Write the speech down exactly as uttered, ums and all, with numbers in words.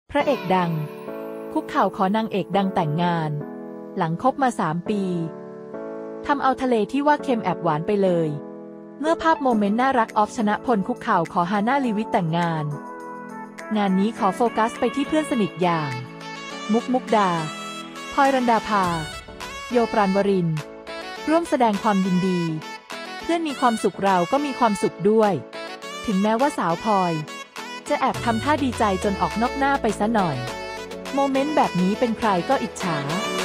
พระเอกดังคุกเข่าขอนางเอกดังแต่งงานหลังคบมาสามปีทำเอาทะเลที่ว่าเค็มแอบหวานไปเลยเมื่อภาพโมเมนต์น่ารักออฟชนะพลคุกเข่าขอฮาน่าลีวิทแต่งงานงานนี้ขอโฟกัสไปที่เพื่อนสนิทอย่างมุกมุกดาพลอยรันดาภาโยปราณวรินทร์ร่วมแสดงความยินดีเพื่อนมีความสุขเราก็มีความสุขด้วยถึงแม้ว่าสาวพลอยจะแอบทำท่าดีใจจนออกนอกหน้าไปซะหน่อยโมเมนต์แบบนี้เป็นใครก็อิจฉา